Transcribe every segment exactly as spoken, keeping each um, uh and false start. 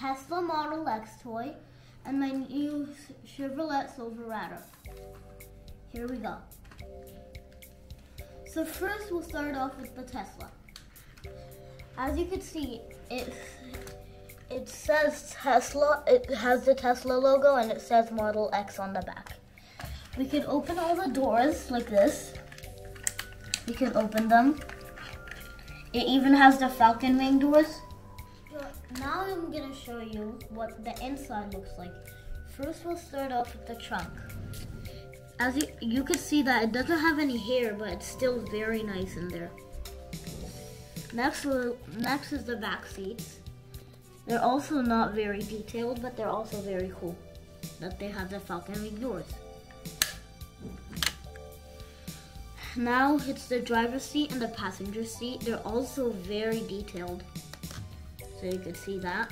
Tesla Model X toy and my new Chevrolet Silverado. Here we go. So first we'll start off with the Tesla. As you can see, it, it says Tesla, it has the Tesla logo and it says Model X on the back. We can open all the doors like this. We can open them. It even has the falcon wing doors. Now I'm gonna show you what the inside looks like. First we'll start off with the trunk. As you, you can see that it doesn't have any hair, but it's still very nice in there. Next, we'll, next is the back seats. They're also not very detailed, but they're also very cool that they have the falcon wing doors. Now it's the driver's seat and the passenger seat. They're also very detailed, so you can see that.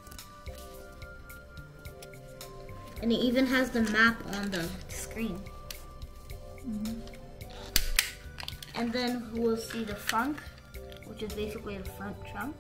And it even has the map on the screen. Mm-hmm. And then we'll see the front, which is basically the front trunk.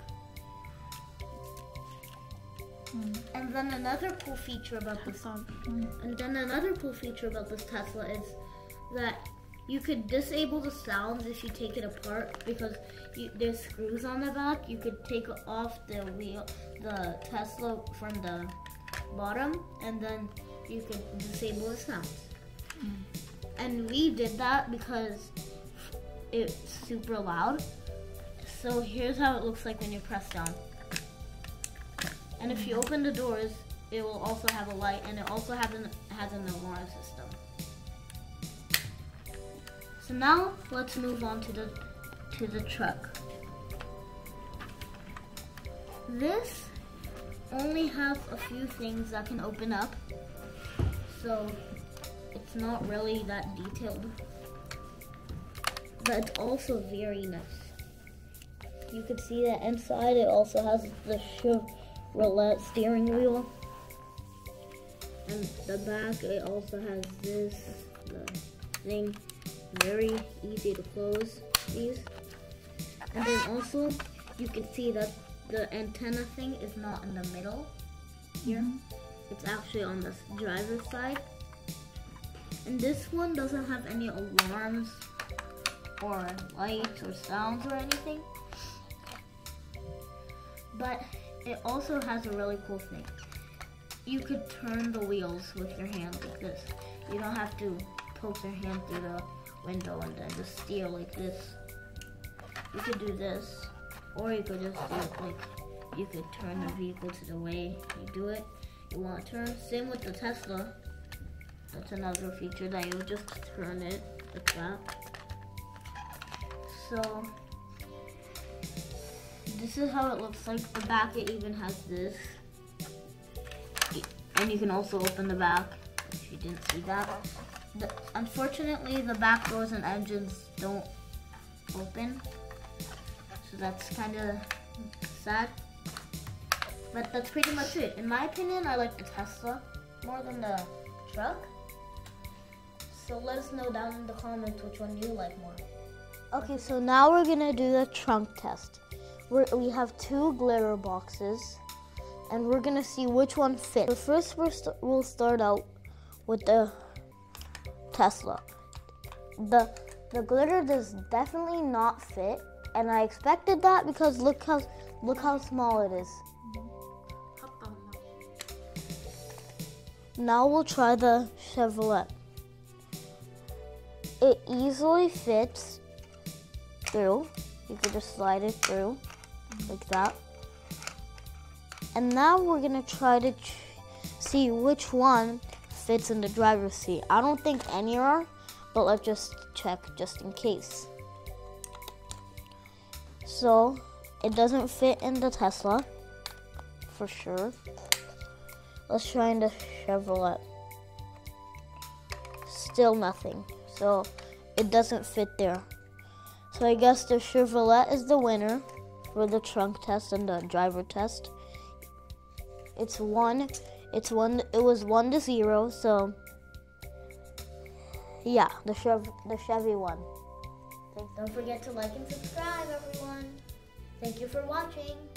Mm. And then another cool feature about this mm. and then another cool feature about this Tesla is that you could disable the sounds if you take it apart, because you, there's screws on the back. You could take off the wheel, the Tesla from the bottom, and then you could disable the sounds. Mm. And we did that because it's super loud. So here's how it looks like when you press down. And if you open the doors, it will also have a light, and it also have an, has an alarm system. So now let's move on to the to the truck. This only has a few things that can open up, so it's not really that detailed, but it's also very nice. You can see that inside it also has the Chevrolet steering wheel, and the back it also has this the thing. Very easy to close these. And then also you can see that the antenna thing is not in the middle here. Mm-hmm. It's actually on the driver's side. And this one doesn't have any alarms or lights or sounds or anything. But it also has a really cool thing. You could turn the wheels with your hand like this. You don't have to poke your hand through the window and then just steer like this. You could do this, or you could just do it like, you could turn the vehicle to the way you do it. You want to turn, same with the Tesla. That's another feature that you just turn it like that. So, this is how it looks like. The back, it even has this. And you can also open the back, if you didn't see that. The, unfortunately, the back doors and engines don't open, so that's kind of sad. But that's pretty much it. In my opinion, I like the Tesla more than the truck. So let us know down in the comments which one you like more. Okay, so now we're gonna do the trunk test. We're, we have two glitter boxes, and we're gonna see which one fits. So first, we're st we'll start out with the Tesla. The the glitter does definitely not fit, and I expected that because look how look how small it is. Now we'll try the Chevrolet. It easily fits through. You could just slide it through like that. And now we're gonna try to ch see which one fits in the driver's seat. I don't think any are, but let's just check just in case. So it doesn't fit in the Tesla for sure. Let's try in the Chevrolet. Still nothing. So it doesn't fit there. So I guess the Chevrolet is the winner for the trunk test and the driver test. It's one. It's one. It was one to zero. So yeah, the Chev, the Chevy won. Don't forget to like and subscribe, everyone. Thank you for watching.